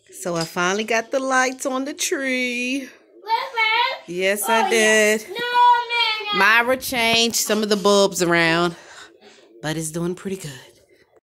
So I finally got the lights on the tree. Yes, I did. Myra changed some of the bulbs around, but it's doing pretty good.